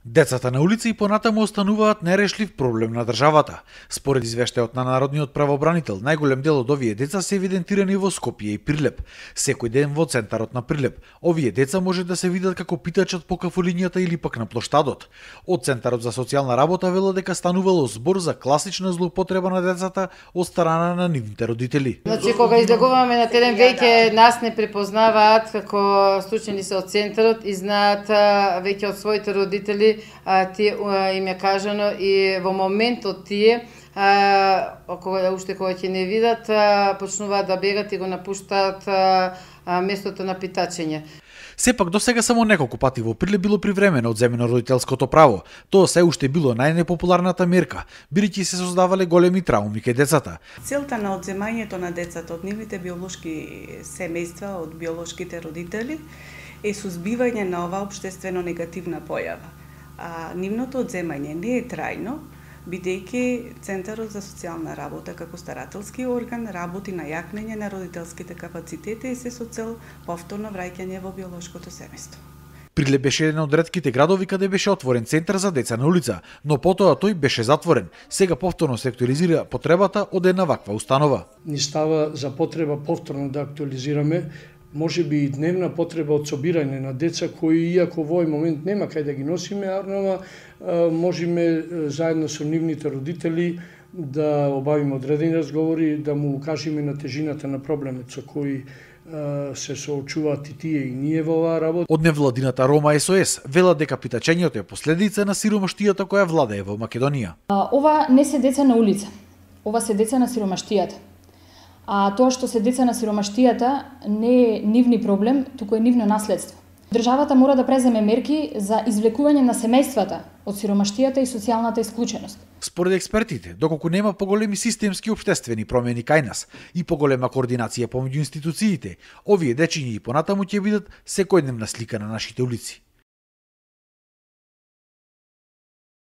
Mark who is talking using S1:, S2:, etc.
S1: Децата на улица и понатаму остануваат нерешлив проблем на државата. Според извештајот на Народниот правобранител, најголем дел од овие деца се евидентирани во Скопје и Прилеп. Секој ден во центарот на Прилеп, овие деца може да се видат како питачат по кафулињата или пак на плоштадот. Од Центарот за социјална работа велат дека станувало збор за класична злоупотреба на децата од страна на нивните родители.
S2: Значи, кога излегуваме на терен, веќе нас не препознаваат како случени се од центарот и знаат веќе од своите родители, тие им е кажано и во моментот тие кога ќе не видат, почнуваат да бегат и го напуштаат местото на питачење.
S1: Сепак до сега само неколку пати во Прилеп било привремено одземено родителското право. Тоа се уште било најнепопуларната мерка, бидејќи се создавале големи трауми кај децата.
S3: Целта на одземањето на децата од нивните биолошки семејства, од биолошките родители, е сузбивање на оваа општествено негативна појава. Нивното одземање не е трајно, бидејќи Центарот за социјална работа како старателски орган работи на јакнење на родителските капацитети и се со цел повторно враќање во биолошкото семејство.
S1: Прилеп беше еден од ретките градови каде беше отворен центар за деца на улица, но потоа тој беше затворен. Сега повторно се актуализира потребата од една ваква установа.
S4: Ни става за потреба повторно да актуализираме, може би и дневна потреба од собирање на деца кои, иако во овој момент нема кај да ги носиме, можеме заедно со нивните родители да обавиме одредени разговори, да му укажеме на тежината на проблемот со кој се соочуваат и тие и ние во оваа работа.
S1: Од невладината Рома СОС велат дека питачењето е последица на сиромаштијата која владее во Македонија.
S5: Ова не се деца на улица, ова се деца на сиромаштијата. А тоа што се деца на сиромаштијата не е нивни проблем, туку е нивно наследство. Државата мора да преземе мерки за извлекување на семејствата од сиромаштијата и социјалната исклученост.
S1: Според експертите, доколку нема поголеми системски општествени промени кај нас и поголема координација помеѓу институциите, овие дечиња и понатаму ќе бидат секојдневна слика на нашите улици.